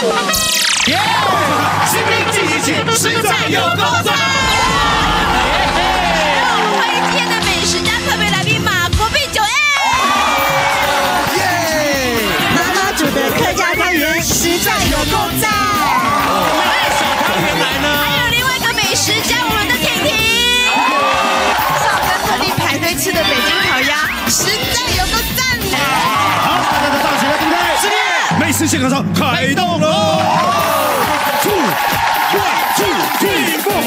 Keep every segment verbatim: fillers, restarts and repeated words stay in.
耶！新兵聚一起，实在有够赞！ 让我们欢迎今天的美食家特别来宾马国碧九 A。 耶！妈妈煮的客家汤圆实在有够赞。 小汤圆来呢？ 还有另外一个美食家，我们的婷婷。上班特地排队吃的北京烤鸭，实在有够赞的。 好，大家都站起来，对不对？是的。美食现场开动喽！ Two, one, two, three, four.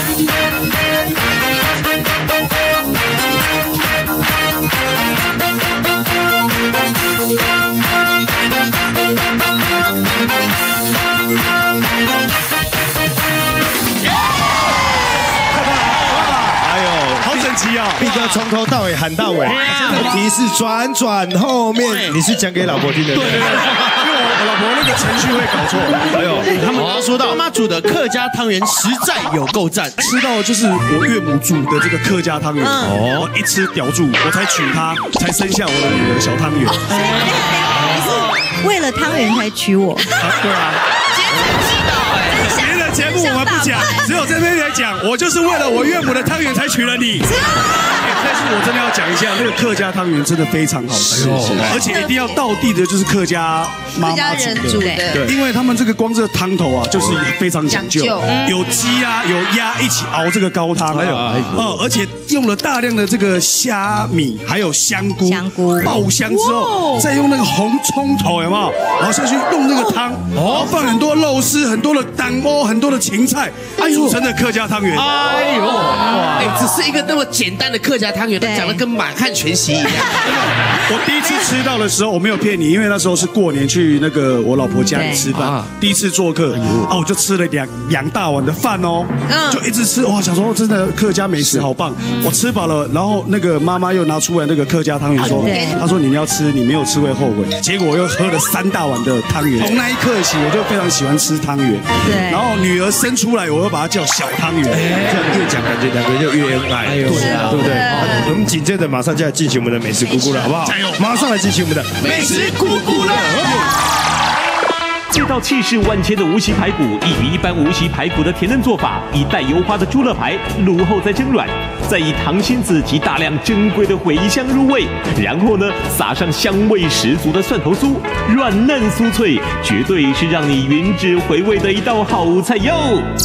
哎呦，好整齐哦！ 毕哥从头到尾喊到尾，问题是转转后面，你是讲给老婆听的。对对对。 我老婆那个程序会搞错，哎呦，他们刚说到妈妈煮的客家汤圆实在有够赞， 吃到就是我岳母煮的这个客家汤圆，哦，一吃叼住，我才娶她，才生下我的女儿小汤圆。 你是为了汤圆才娶我？ 对啊。别的节目我们不讲，只有这边来讲，我就是为了我岳母的汤圆才娶了你。但是我真的要讲一下，那个客家汤圆真的非常好吃，而且一定要道地的，就是客家妈妈煮的。对，因为他们这个光这个汤头啊，就是非常讲究，有鸡啊，有鸭一起熬这个高汤，还有哦，而且用了大量的这个虾米，还有香菇，香菇爆香之后，再用那个红葱头有没有？然后下去弄那个汤，哦，放很多肉丝，很多的蛋糕，很多的芹菜，组成的客家汤圆。 哎呦，哇！哎，只是一个那么简单的客家汤圆，都讲得跟满汉全席一样。 我第一次吃到的时候，我没有骗你，因为那时候是过年去那个我老婆家里吃饭，第一次做客，啊，我就吃了两两大碗的饭哦，就一直吃，哇，想说真的客家美食好棒。我吃饱了，然后那个妈妈又拿出来那个客家汤圆说，她说你要吃，你没有吃会后悔。结果我又喝了三大碗的汤圆，从那一刻起我就非常喜欢吃汤圆。对，然后女儿生出来，我又把她叫小汤圆。 这样越讲感觉两个人就越恩爱，对啊，对不对？我们紧接着马上就要进行我们的美食咕咕了，好不好？加油！马上来进行我们的美食咕咕乐。 这道气势万千的无锡排骨，异于一般无锡排骨的甜嫩做法，以带油花的猪肋排卤后再蒸软，再以糖心子及大量珍贵的茴香入味，然后呢撒上香味十足的蒜头酥，软嫩酥脆，绝对是让你云止回味的一道好菜哟！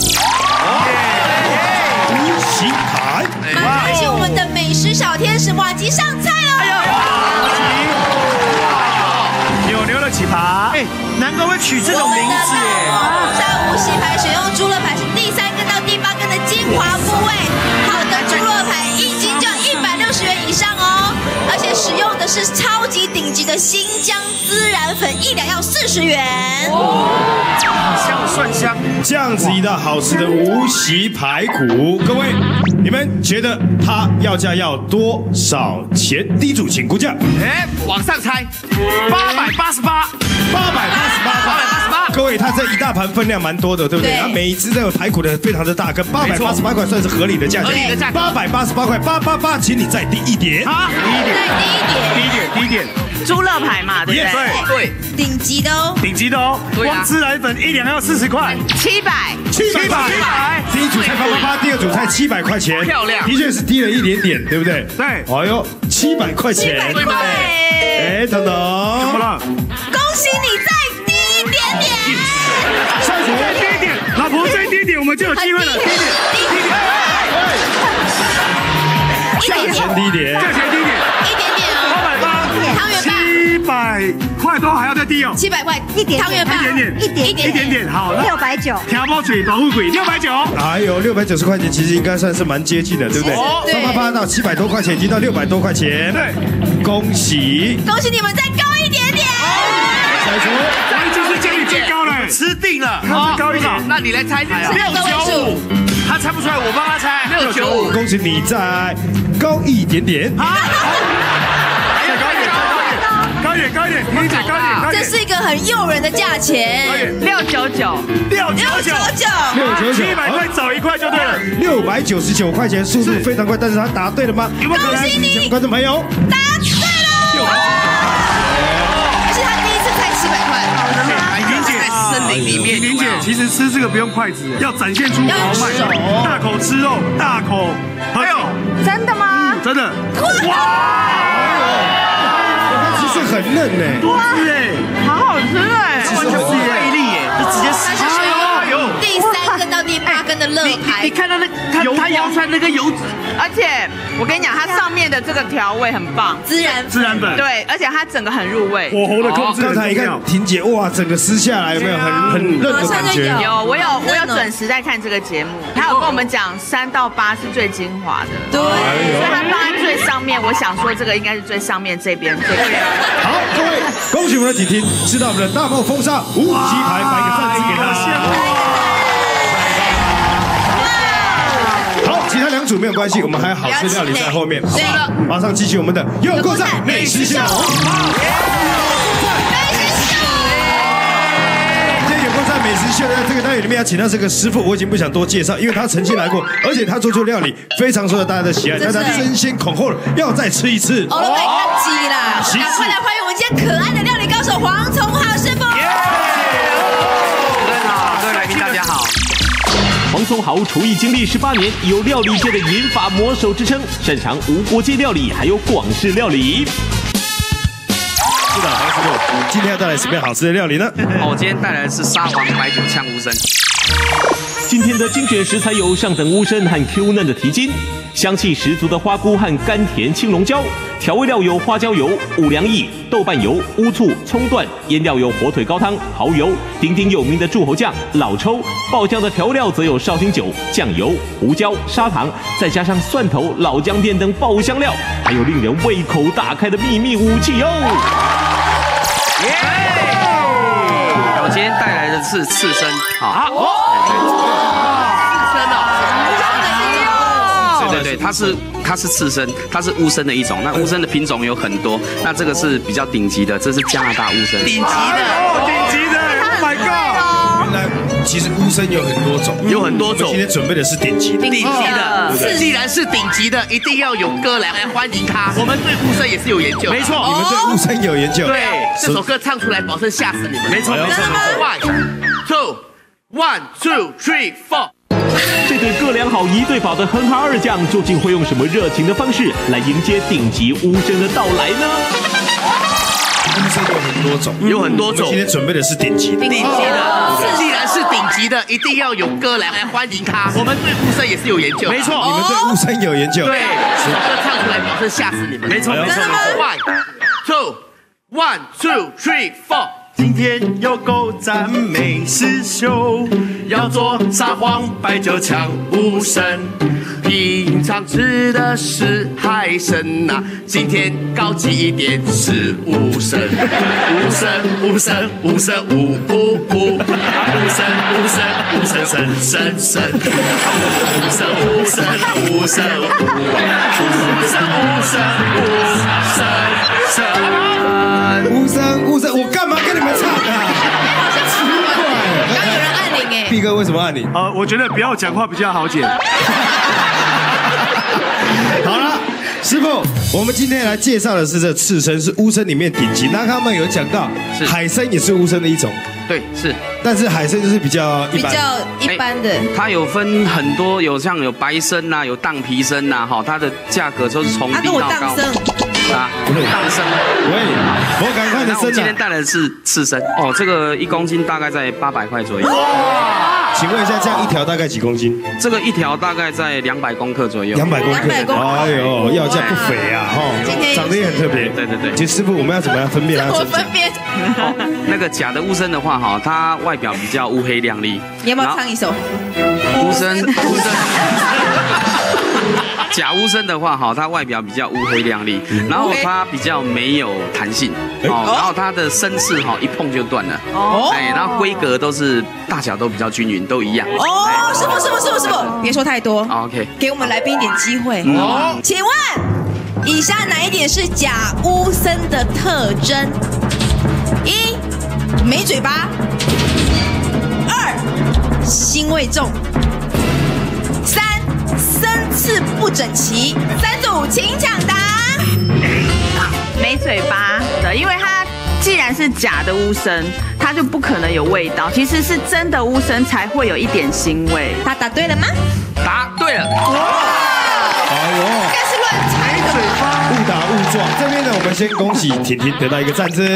无锡排， 马上请我们的美食小天使瓦吉上菜了。 扭扭的起爬， 哎，难怪会取这种名字耶！ 在无锡排选用猪肋排是第三根到第八根的精华部位，好的猪肋排一斤就要一百六十元以上哦，而且使用的是超级顶级的新疆孜然粉，一两要四十元。 香蒜香， 这样子一道好吃的无锡排骨，各位，你们觉得它要价要多少钱？第一组请估价。 哎，往上猜，八百八十八， 八百八十八， 八百八十八。 各位，它这一大盘分量蛮多的，对不对？它每一只都有排骨的，非常的大，跟八百八十八块算是合理的价钱。 合理的价格。 八百八十八块，八八八，请你再低一点。 好，低一点， 再低一点， 低一点，低一点。 猪肋排嘛，对不对？ 对， 顶级的哦， 顶级的哦，光孜然粉一两要四十块， 七百， 七百，七百。第一组菜八八八，第二组菜七百块钱， 漂亮， 的确是低了一点点，对不对？ 对。 哎呦，七百块钱， 七百块。 哎，等等， 怎么了？ 恭喜你再低一点点。 下一组再低一点，老婆再低一点，我们就有机会了。低一点，低一点。 价钱低一点， 价钱低一点， 一点点哦。 八百八， 汤圆吧。 七百块多还要再低哦。 七百块，一点汤圆吧， 一点点， 一点一点点，好， 六百九， 调包嘴保护鬼六百九。 哎呦，六百九十块钱其实应该算是蛮接近的，对不对？八八八到七百多块钱，已经到六百多块钱。 对， 恭喜， 恭喜你们再高一点点。 小厨， 我已经是建议最高了， 吃定了。 好，高一点。 那你来猜，六九五，他猜不出来，我帮他猜，六九五。 恭喜你再高一点点。 好，再高一点，高一点，高一点，高一点，高一点，高一点。 这是一个很诱人的价钱， 六九九， 六九九， 六九九， 七百块找一块就对了。 六百九十九块钱，速度非常快，但是他答对了吗？ 有没有可能？ 恭喜你， 观众朋友， 答对了。而且他第一次猜七百块， 婷姐， 里面。 玲姐，其实吃这个不用筷子，要展现出豪迈，大口吃肉，大口喝酒。 真的吗？ 真的。哇！ 其实很嫩呢， 多汁哎， 好好吃哎， 完全是魅力耶，就直接吃下去。 第三根到第八根的乐牌， 你看到那它它摇出来那个油脂，而且我跟你讲，它上面的这个调味很棒， 孜然孜然粉， 对，而且它整个很入味， 火候的控制。 刚才一看婷姐，哇，整个撕下来有没有很很嫩的感觉？ 有，我有我有准时在看这个节目，他有跟我们讲三到八是最精华的， 对， 所以它放在最上面，我想说这个应该是最上面这边最对。 好，各位，恭喜我们的婷婷吃到我们的大梦风沙无鸡排，摆个饭字给她。好，其他两组没有关系，我们还有好吃料理在后面。 对的， 马上继续我们的有够赞美食秀。今天有够赞美食秀在这个单元里面要请到这个师傅，我已经不想多介绍，因为他曾经来过，而且他做出料理非常受到大家的喜爱，大家争先恐后的要再吃一次。 欧罗美看鸡啦，赶快来欢迎我们今天可爱的料理高手黄崇豪师傅。 各位好，各位来宾大家好。 黄松豪厨艺经历十八年，有料理界的银发魔手之称，擅长无国界料理，还有广式料理。 是的，黄师傅，今天要带来什么样好吃的料理呢？ 哦，我今天带来的是沙皇白酒呛乌参。 今天的精选食材有上等乌参和 Q 嫩的蹄筋，香气十足的花菇和甘甜青龙椒，调味料有花椒油、五粮液、豆瓣油、乌醋、葱段，腌料有火腿高汤、蚝油，鼎鼎有名的柱侯酱、老抽，爆酱的调料则有绍兴酒、酱油、胡椒、砂糖，再加上蒜头、老姜片等爆香料，还有令人胃口大开的秘密武器哟！ 耶！我今天带来的是刺身，好。对对对，它是它是刺身，它是乌参的一种。那乌参的品种有很多，那这个是比较顶级的，这是加拿大乌参。 顶级的，顶级的 ，Oh my god！ 原来其实乌参有很多种， 有很多种。 今天准备的是顶级的， 顶级的。既然是顶级的，一定要有歌来来欢迎他。我们对乌参也是有研究， 没错， 你们对乌参有研究。 对，这首歌唱出来，保证吓死你们。 没错，没错。 One two one two three four。 这对各良好一对宝的哼哈二将，究竟会用什么热情的方式来迎接顶级乌参的到来呢？ 乌参有很多种， 有很多种。 今天准备的是顶级的， 顶级的。既然是顶级的，一定要有歌来来欢迎他。我们对乌参也是有研究， 没错， 你们对乌参有研究。 对，这首歌唱出来，保证吓死你们。 没错，没错。 One two one two three four。 今天有够赞美食秀， 要做沙皇白酒呛乌参。平常吃的是海参呐、啊，今天高级一点是乌参。乌参乌参乌参乌乌乌，乌参乌参乌参参参参，乌参乌参乌参乌，乌参乌参乌参参。 乌参乌参，我干嘛跟你们唱啊？奇怪， 刚有人按铃哎。 毕哥为什么按铃？ 呃，我觉得不要讲话比较好剪。 好了，师傅，我们今天来介绍的是这刺参，是乌参里面顶级。那他们有讲到，海参也是乌参的一种。 对，是。 但是海参就是比较一般， 比较一般的。 它有分很多，有像有白参呐、啊，有当皮参呐，哈，它的价格都是从低到高。啊， 不是当参。 喂，我赶快的参。 我今天带来的是刺参哦，这个一公斤大概在八百块左右。 请问一下，这样一条大概几公斤？ 这个一条大概在两百公克左右。 两百公克，哎呦，要价不菲啊！哈，长得也很特别。 对对对。 其实师傅，我们要怎么样分辨它？ 怎么分辨？ 那个假的乌参的话，哈，它外表比较乌黑亮丽。 你要不要唱一首？ 乌参，乌参。假乌参的话，哈，它外表比较乌黑亮丽，然后它比较没有弹性，哦，然后它的身刺哈一碰就断了，哦，哎，然后规格都是大小都比较均匀，都一样。 哦，师傅，师傅，师傅，师傅，别说太多 ，OK， 给我们来宾一点机会。哦，请问以下哪一点是假乌参的特征？一，没嘴巴；二，腥味重；三。参刺不整齐，三组请抢答。 没嘴巴的，因为它既然是假的乌参，它就不可能有味道。其实是真的乌参才会有一点腥味。 他答对了吗？ 答对了。 哎呦， 应该是乱猜的吧？ 误打误撞。这边呢，我们先恭喜婷婷得到一个赞字。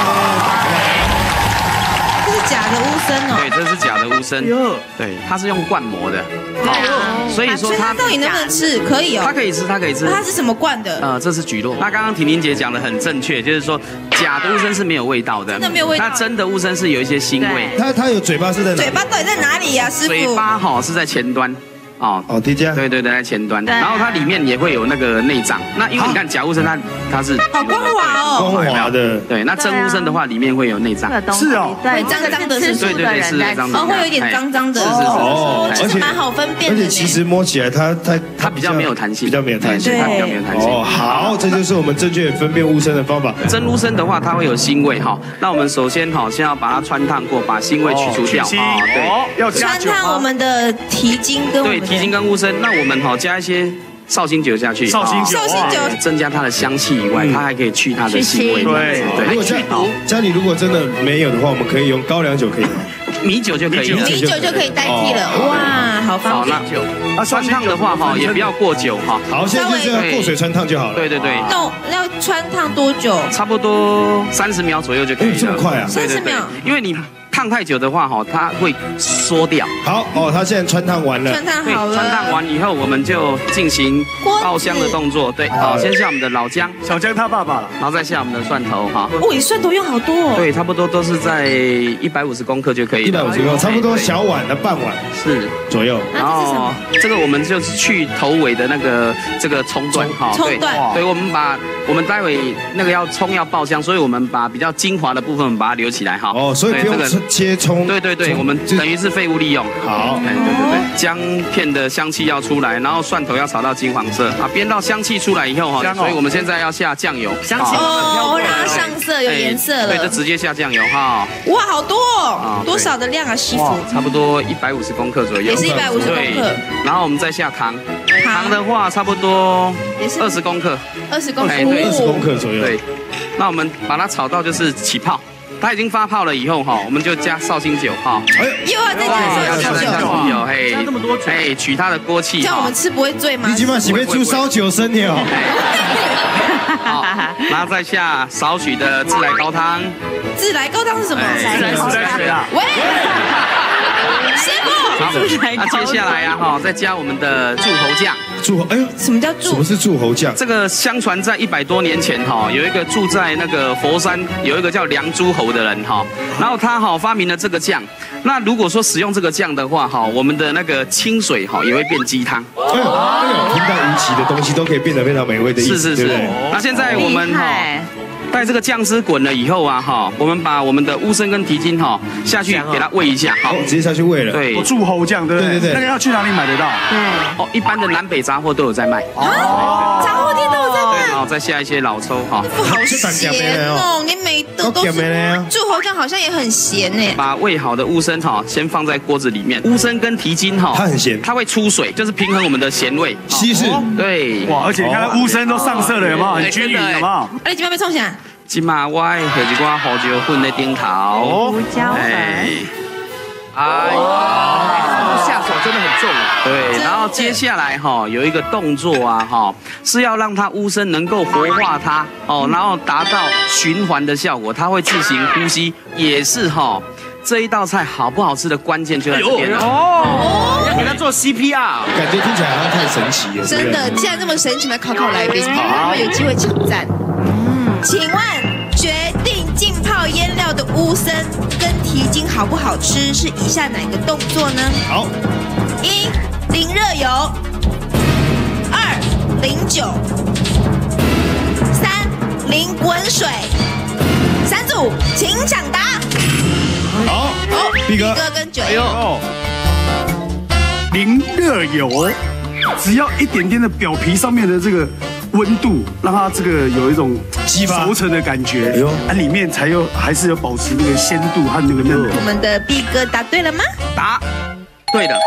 这是假的乌参哦。 对，这是假的乌参。对，它是用灌模的。 对所以说它到底能不能吃？可以哦。 它可以吃，它可以吃。 它是什么灌的？ 呃，这是蒟蒻。那刚刚婷婷姐讲的很正确，就是说假的乌参是没有味道的， 真的没有味道。 那真的乌参是有一些腥味。 它它有嘴巴是在哪？ 嘴巴到底在哪里呀，师傅？ 嘴巴哈是在前端。哦哦，叠加， 对对对，在前端，然后它里面也会有那个内脏。那因为你看假乌参，它它是好光滑哦， 光滑的。 对，那真乌参的话，里面会有内脏。 是哦， 对，脏脏的， 吃素的人在吃， 哦，会有一点脏脏的， 是是是， 哦，其实蛮好分辨的。 而且其实摸起来它它它比较没有弹性， 比较没有弹性， 它比较没有弹性。 哦，好，这就是我们正确分辨乌参的方法。 真乌参的话，它会有腥味哈。那我们首先哈，先要把它穿烫过，把腥味去除掉啊。对， 要加穿烫我们的蹄筋跟对蹄筋跟乌参。那我们哈加一些绍兴酒下去， 绍兴酒， 绍兴酒增加它的香气以外，它还可以去它的腥味。 对对。 如果家家里如果真的没有的话，我们可以用高粱酒，可以吗？ 米酒就可以了， 米酒就可以代替了。哇，好方便。 那穿烫的话哈，也不要过久哈。 好，现在就是要过水穿烫就好了。 对对对。 那要穿烫多久？ 差不多三十秒左右就可以了。 这么快啊？ 三十秒。 因为你烫太久的话哈，它会缩掉。 好哦，它现在穿烫完了。 穿烫好了。 穿烫完以后，我们就进行爆香的动作。对，好，先下我们的老姜， 小姜他爸爸， 然后再下我们的蒜頭哈。 哦，你蒜头用好多哦。 对，差不多都是在一百五十公克就可以了。 一百五十公克，差不多小碗的半碗是左右。 然后这个我们就是去头尾的那个这个葱段哈。 葱段。 对，我们把我们待会那个要葱要爆香，所以我们把比较精华的部分把它留起来哈。 哦，所以不用切葱。 对对对，我们等于是废物利用。 好， 哎，对对对，姜片的香气要出来，然后蒜头要炒到金黄色啊，煸到香气出来以后哈，所以我们现在要下酱油， 香气哦，让它上色有颜色了。 对，就直接下酱油哈。 哇，好多哦，多少的量啊，师傅？ 差不多一百五十公克左右， 也是一百五十公克。 然后我们再下糖，糖的话差不多也是二十公克， 二十公克， 对，二十公克左右。 对，那我们把它炒到就是起泡。它已经发泡了以后哈，我们就加绍兴酒哈， 又要再加绍兴酒，嘿，加这么多酒，哎，取它的锅气。 这样我们吃不会醉吗？ 你起码洗杯出烧酒生的哦。 好，然后再下少许的自来高汤。 自来高汤是什么？ 自来水啊！ 喂，师傅。 好，那接下来呀哈，再加我们的柱侯酱。 柱侯，哎呦， 什么叫柱？ 什么是柱侯酱？ 这个相传在一百多年前哈，有一个住在那个佛山，有一个叫梁诸侯的人哈，然后他哈发明了这个酱。那如果说使用这个酱的话哈，我们的那个清水哈也会变鸡汤。 哎呦，哎呦，平淡无奇的东西都可以变得非常美味的意思， 是是是。那现在我们哈。待这个酱汁滚了以后啊，哈，我们把我们的乌参跟蹄筋哈下去给它煨一下，好， 直接下去煨了。 对， 柱侯酱，对不对？对对对。那个要去哪里买得到？ 对。 哦，一般的南北杂货都有在卖。 哦，杂货店都有在卖。 然后再下一些老抽哈。 不好咸哦，你每都都是。柱侯酱好像也很咸呢。 把煨好的乌参哈先放在锅子里面，乌参跟蹄筋哈， 它很咸， 它会出水，就是平衡我们的咸味， 稀释。 对。 哇，而且你看乌参都上色了，有没有？很均匀，有没有？ 哎，你今晚被冲起来。 今嘛我下一寡胡椒粉的顶头， 胡椒粉， 哎， 下手真的很重。 对，然后接下来哈有一个动作啊哈，是要让它乌参能够活化它哦，然后达到循环的效果，它会自行呼吸，也是哈这一道菜好不好吃的关键就在这边了哦，要给他做 C P R， 感觉听起来好像太神奇了。 真的，既然这么神奇，来考考来宾，我们有机会挑战。请问决定浸泡腌料的乌参跟蹄筋好不好吃，是以下哪个动作呢？ 好， 一淋热油，二淋酒，三淋滚水。三组，请抢答。 好， 哦， 毕哥， 毕哥跟九。 哎呦，淋热油，只要一点点的表皮上面的这个温度，让它这个有一种激发熟成的感觉， 哎呦， 啊，里面才有还是有保持那个鲜度和那个嫩度。 我们的毕哥答对了吗？ 答对的。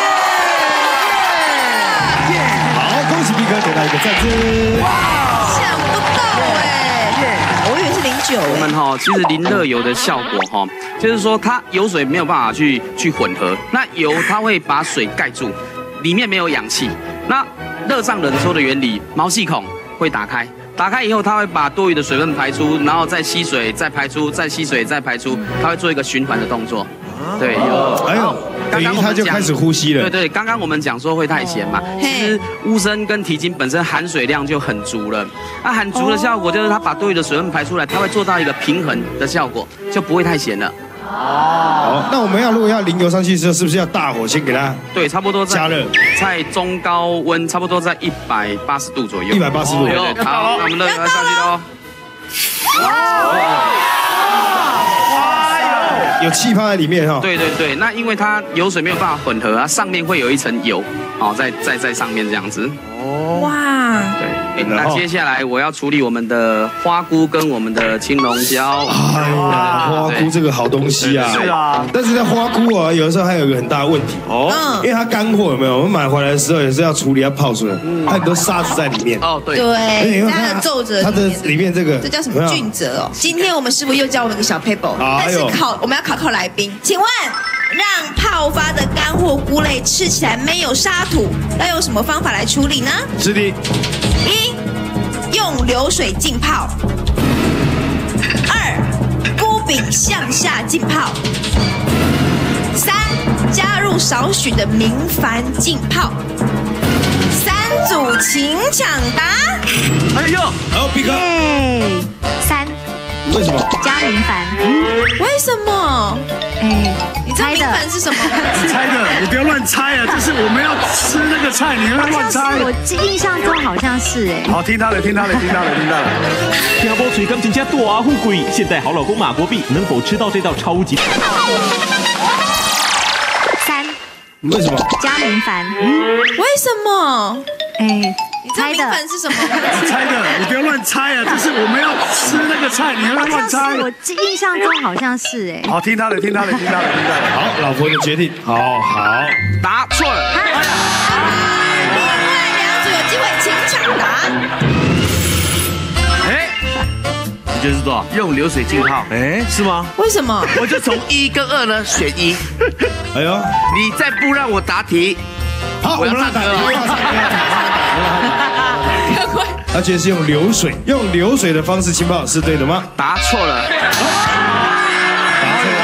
好，恭喜毕哥得到一个赞字。 想不到哎，我以为是淋久。 我们哈，其实淋热油的效果哈，就是说它油水没有办法去去混合，那油它会把水盖住，里面没有氧气。那热胀冷缩的原理，毛细孔会打开。打开以后，它会把多余的水分排出，然后再吸水，再排出，再吸水，再排出，它会做一个循环的动作。对，有。 哎呦，等于它就开始呼吸了。 对对，刚刚我们讲说会太咸嘛，其实乌参跟蹄筋本身含水量就很足了。那含足的效果就是它把多余的水分排出来，它会做到一个平衡的效果，就不会太咸了。 好，那我们要如果要淋油上去的时候，是不是要大火先给它？ 对，差不多加热， 在中高温，差不多在一百八十度左右。 一百八十度。 对对，好，那我们热油上去喽。 有气泡在里面哈。 对对对，那因为它油水没有办法混合，它上面会有一层油，哦，在在在上面这样子。 哦，哇， 对，那接下来我要处理我们的花菇跟我们的青龙椒。 哎呀，花菇这个好东西啊！ 是啊， 但是在花菇啊，有的时候还有一个很大的问题哦，因为它干货有没有？我们买回来的时候也是要处理，要泡水，它很多沙子在里面。 哦，对， 对，它的皱褶， 它的里面这个， 这叫什么菌褶哦？今天我们师傅又教我们一个小 paper， 但是考我们要考考来宾，请问让泡发的干货菇类吃起来没有沙土，要用什么方法来处理呢？ 是的。 一，用流水浸泡；二，菇饼向下浸泡；三，加入少许的明矾浸泡。三组请抢答。 哎呦，好，比克。 三。 为什么？ 加明矾。 为什么？ 哎， 你知道明矾是什么？ 你猜的，你不要乱猜啊！就是我们要吃那个菜，你要乱猜。 我印象中好像是哎。 好，听他的，听他的，听他的，听他的。 听波水跟人家多啊富贵，现在好老公马国碧能否吃到这道超级？ 三。 为什么？ 加明矾。 为什么？ 哎。 你知道明矾是什么？ 你猜的，你不要乱猜啊！就是我们要吃那个菜，你要乱猜。 我印象中好像是哎。 好，听他的，听他的，听他的，听他的。 好，老婆的决定。好好， 答错了。 另外两组有机会，请抢答。 哎，你觉得是多少？用流水浸泡。 哎，是吗？ 为什么？ 我就从一跟二呢选一。 哎呦， 你再不让我答题， 好，我们来打歌。而且是用流水，用流水的方式浸泡是对的吗？ 答错了， 答错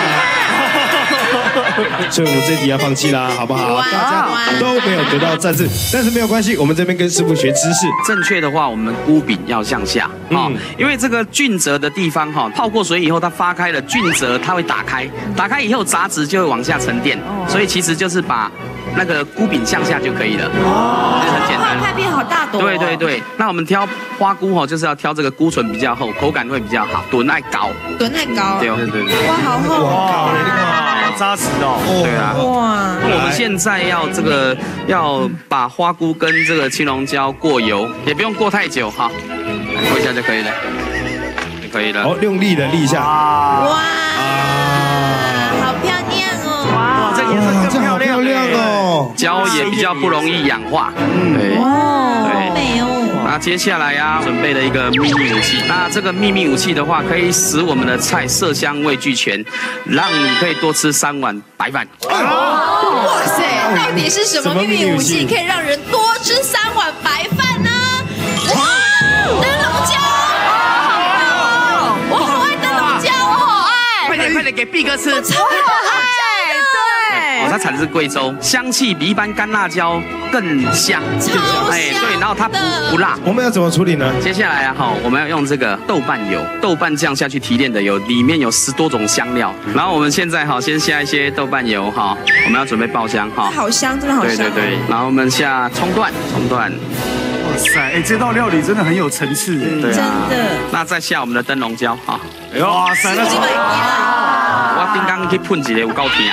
了，所以我们这题要放弃啦，好不好？大家都没有得到战胜，但是没有关系，我们这边跟师傅学知识。 正确的话，我们菇饼要向下啊，因为这个菌褶的地方哈，泡过水以后它发开了，菌褶它会打开，打开以后杂质就会往下沉淀，所以其实就是把那个菇饼向下就可以了，哦，这很简单。 块变好大朵。 对对对，那我们挑花菇哈，就是要挑这个菇唇比较厚，口感会比较好，墩爱高， 墩爱高。 对对对对。 哇，好厚哦， 好扎实哦。 对啊。哇。那我们现在要这个要把花菇跟这个青龙椒过油，也不用过太久哈，过一下就可以了，就可以了。 好，用力的力一下。 哇，好漂亮哦。 哇，这颜色更漂亮哦。 椒也比较不容易氧化。嗯。对。 哦，好美哦。 那接下来呀、啊，准备了一个秘密武器。那这个秘密武器的话，可以使我们的菜色香味俱全，让你可以多吃三碗白饭。 哦，哇塞，到底是什么秘密武器可以让人多吃三碗白饭呢？哇，灯笼椒，好棒哦！我好爱灯笼椒，我好爱。 快点快点给毕哥吃， 超爱。 哦，它产自贵州，香气比一般干辣椒更香， 超香。 哎，对，然后它不不辣。 我们要怎么处理呢？ 接下来啊，哈，我们要用这个豆瓣油，豆瓣酱下去提炼的油，里面有十多种香料。然后我们现在哈，先下一些豆瓣油哈，我们要准备爆香哈。 好香，真的好香。 对对对，然后我们下葱段，葱段。 哇塞，哎，这道料理真的很有层次， 对啊。 真的。 那再下我们的灯笼椒哈。 哎呦，哇塞，那是我刚刚去喷一个有够甜。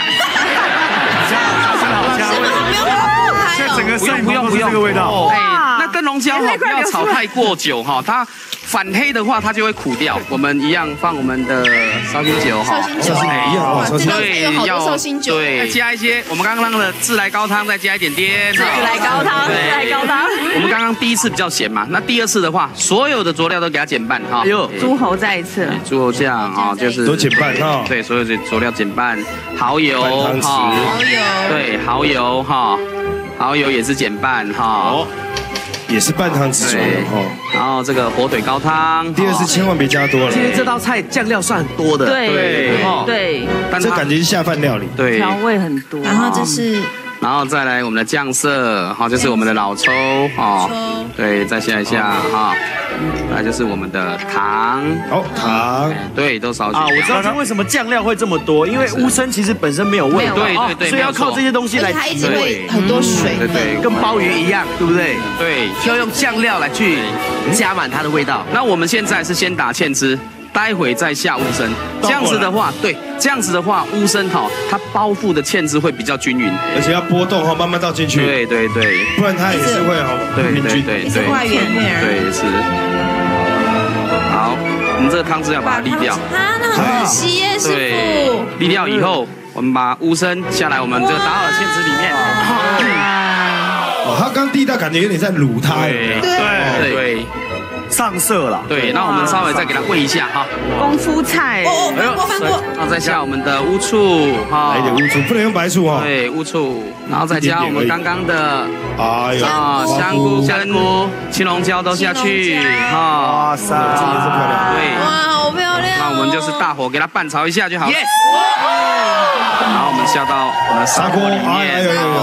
现在整个不用不用不用这个味道。 哎，那灯笼椒哈不要炒太过久哈，它反黑的话，它就会苦掉。我们一样放我们的绍兴酒哈， 绍兴酒一样哦， 对，有好多绍兴酒， 对，加一些我们刚刚的自来高汤，再加一点点自来高汤，自来高汤。 我们刚刚第一次比较咸嘛，那第二次的话，所有的佐料都给它减半哈。 有猪喉再一次， 猪喉酱啊，就是都减半哈。 对，所有的佐料减半，蚝油哈， 蚝油， 对，蚝油哈，蚝油也是减半哈。 也是半汤匙左右哈， 然后这个火腿高汤， 第二次千万别加多了。 今天这道菜酱料算很多的， 对对， 但这感觉是下饭料理， 对， 调味很多。 然后这是， 然后再来我们的酱色，哈，就是我们的老抽哈，对，再下一下哈，来就是我们的糖， 好糖， 对，都少许啊。我知道为什么酱料会这么多，因为乌参其实本身没有味道， 对对对， 所以要靠这些东西来， 它一直会很多水分， 跟鲍鱼一样，对不对？ 对， 要用酱料来去加满它的味道。 那我们现在是先打芡汁，待会再下乌参，这样子的话，对，这样子的话，乌参哈，它包覆的芡汁会比较均匀， 而且要波动哈，慢慢倒进去， 对对对， 不然它也是会哈不平均， 对也是画圆圆， 对是。好，我们这个汤汁要把它沥掉， 啊，那很可惜耶，师傅。 沥掉以后，我们把乌参下来，我们这个打好的芡汁里面。 哦，他刚第一道感觉有点在卤它， 对对对。 上色了， 对，那我们稍微再给它煨一下哈。 功夫菜， 哦，翻过翻过， 然后再下我们的乌醋哈， 来一点乌醋，不能用白醋哦。 对，乌醋，然后再加我们刚刚的， 哎呀， 啊，香菇跟青龙椒都下去哈。 哇塞， 真的是漂亮。 对， 哇，好漂亮。 那我们就是大火给它拌炒一下就好了。 Yes。 然后我们下到我们的砂锅里面。 哎呦呦呦！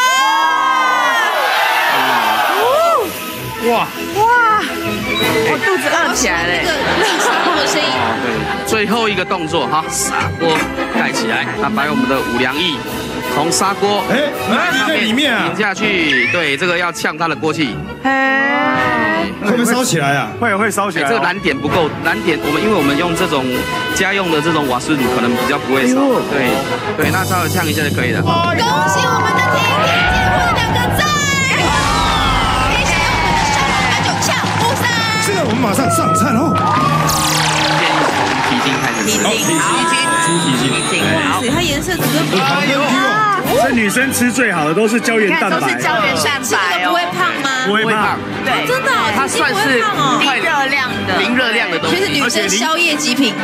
哇哇！我肚子饿起来了。 那个砂锅的声音。 对，最后一个动作哈，砂锅盖起来，那把我们的五粮液从砂锅哎在里面啊拧下去，对，这个要呛它的锅气。 会不会烧起来啊？ 会会烧起来。 这个燃点不够，燃点我们因为我们用这种家用的这种瓦斯炉，可能比较不会烧。对对，那稍微呛一下就可以了。 恭喜我们的婷婷结婚两个赞！可以使用我们的烧龙白酒呛乌参。 现在我们马上上菜喽。 建议从蹄筋开始吃。 蹄筋，好， 猪蹄筋。 哇塞，它颜色整个不一样。 这女生吃最好的都是胶原蛋白， 都是胶原蛋白哦，不会胖吗？ 不会胖， 对， 真的， 它算是低热量的， 零热量的东西， 其实女生宵夜极品。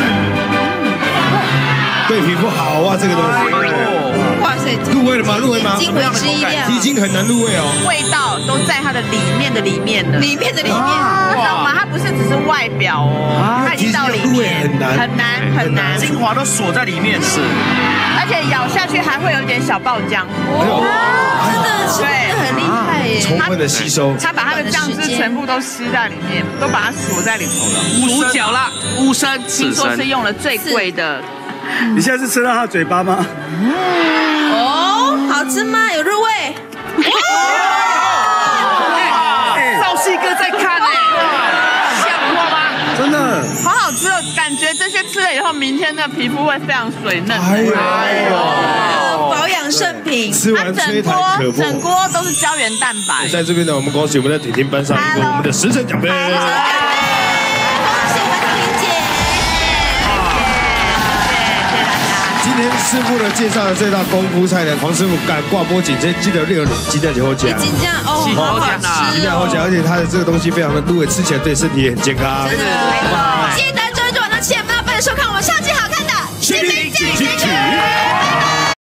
对皮肤好啊，这个东西。 哇塞， 入味了吗？入味吗？ 蹄筋为之一亮， 蹄筋很难入味哦。 味道都在它的里面的里面的， 里面的里面， 懂吗？它不是只是外表哦，它已经到里面， 很难， 很难，很难， 精华都锁在里面，是， 而且咬下去还会有点小爆浆。 真的是很厉害耶， 充分的吸收。 它把它的酱汁全部都吸在里面，都把它锁在里头了。 主角啦，乌参， 听说是用了最贵的。 你现在是吃到他的嘴巴吗？ 哦，好吃吗？有入味。 少熙哥在看哎，像话吗？ 真的， 好好吃哦！感觉这些吃了以后，明天的皮肤会非常水嫩。 哎呦， 保养圣品， 吃完吹弹可破， 整锅都是胶原蛋白。 在这边呢，我们恭喜我们的婷婷班上一个我们的时辰奖杯。 恭喜我们的婷姐。 今天师傅呢介绍的这道功夫菜呢，黄师傅敢挂波锦，这记得六点鸡蛋就好讲， 鸡蛋哦，好好吃， 鸡蛋好讲，而且它的这个东西非常的入味，吃起来对身体也很健康。 真的。